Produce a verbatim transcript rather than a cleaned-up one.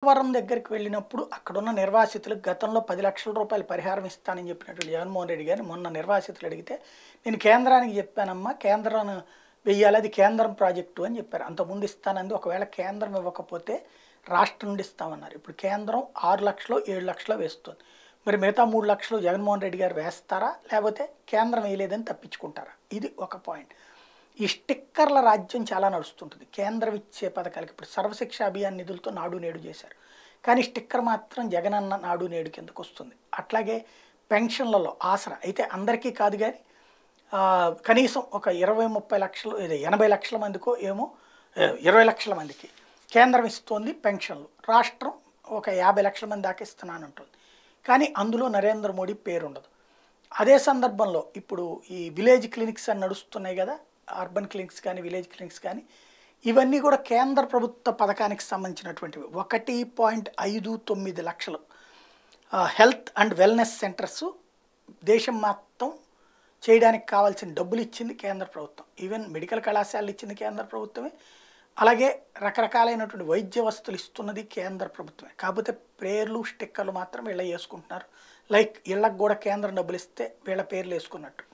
పోలవరం దగ్గరికి వెళ్ళినప్పుడు అక్కడున్న నిర్వాసితులకు గతంలో పది లక్షల రూపాయలు పరిహారం ఇస్తానని చెప్పినటువంటి జగన్మోహన్ రెడ్డి గారిని మొన్న నిర్వాసితులు అడిగితే నేను కేంద్రానికి చెప్పానమ్మా, కేంద్రం వెయ్యాలి, అది కేంద్రం ప్రాజెక్టు అని చెప్పారు. అంతకుముందు ఇస్తానంది, ఒకవేళ కేంద్రం ఇవ్వకపోతే రాష్ట్రం నుండి ఇస్తామన్నారు. ఇప్పుడు కేంద్రం ఆరు లక్షలు ఏడు లక్షలు వేస్తుంది. మరి మిగతా మూడు లక్షలు జగన్మోహన్ రెడ్డి గారు వేస్తారా, లేకపోతే కేంద్రం వేయలేదని తప్పించుకుంటారా? ఇది ఒక పాయింట్. ఈ స్టిక్కర్ల రాజ్యం చాలా నడుస్తుంటుంది కేంద్రం ఇచ్చే పథకాలకి. ఇప్పుడు సర్వశిక్ష అభియాన్ నిధులతో నాడు నేడు చేశారు, కానీ స్టిక్కర్ మాత్రం జగనన్న నాడు నేడు కిందకు వస్తుంది. అట్లాగే పెన్షన్లలో ఆసరా అయితే అందరికీ కాదు, కానీ కనీసం ఒక ఇరవై ముప్పై లక్షలు ఇది ఎనభై లక్షల మందికో ఏమో ఇరవై లక్షల మందికి కేంద్రం ఇస్తోంది పెన్షన్లు, రాష్ట్రం ఒక యాభై లక్షల మంది దాకా ఇస్తున్నానంటుంది. కానీ అందులో నరేంద్ర మోడీ పేరు ఉండదు. అదే సందర్భంలో ఇప్పుడు ఈ విలేజ్ క్లినిక్స్ అని నడుస్తున్నాయి కదా, అర్బన్ క్లినిక్స్ కానీ విలేజ్ క్లినిక్స్ కానీ, ఇవన్నీ కూడా కేంద్ర ప్రభుత్వ పథకానికి సంబంధించినటువంటివి. ఒకటి పాయింట్ ఐదు తొమ్మిది లక్షలు హెల్త్ అండ్ వెల్నెస్ సెంటర్స్ దేశం మొత్తం చేయడానికి కావాల్సిన డబ్బులు ఇచ్చింది కేంద్ర ప్రభుత్వం. ఈవెన్ మెడికల్ కళాశాలలు ఇచ్చింది కేంద్ర ప్రభుత్వమే, అలాగే రకరకాలైనటువంటి వైద్య వస్తువులు ఇస్తున్నది కేంద్ర ప్రభుత్వమే. కాకపోతే పేర్లు స్టిక్కర్లు మాత్రం వీళ్ళ వేసుకుంటున్నారు. లైక్ ఇళ్ళకు కూడా కేంద్రం డబ్బులు ఇస్తే వీళ్ళ పేర్లు వేసుకున్నట్టు.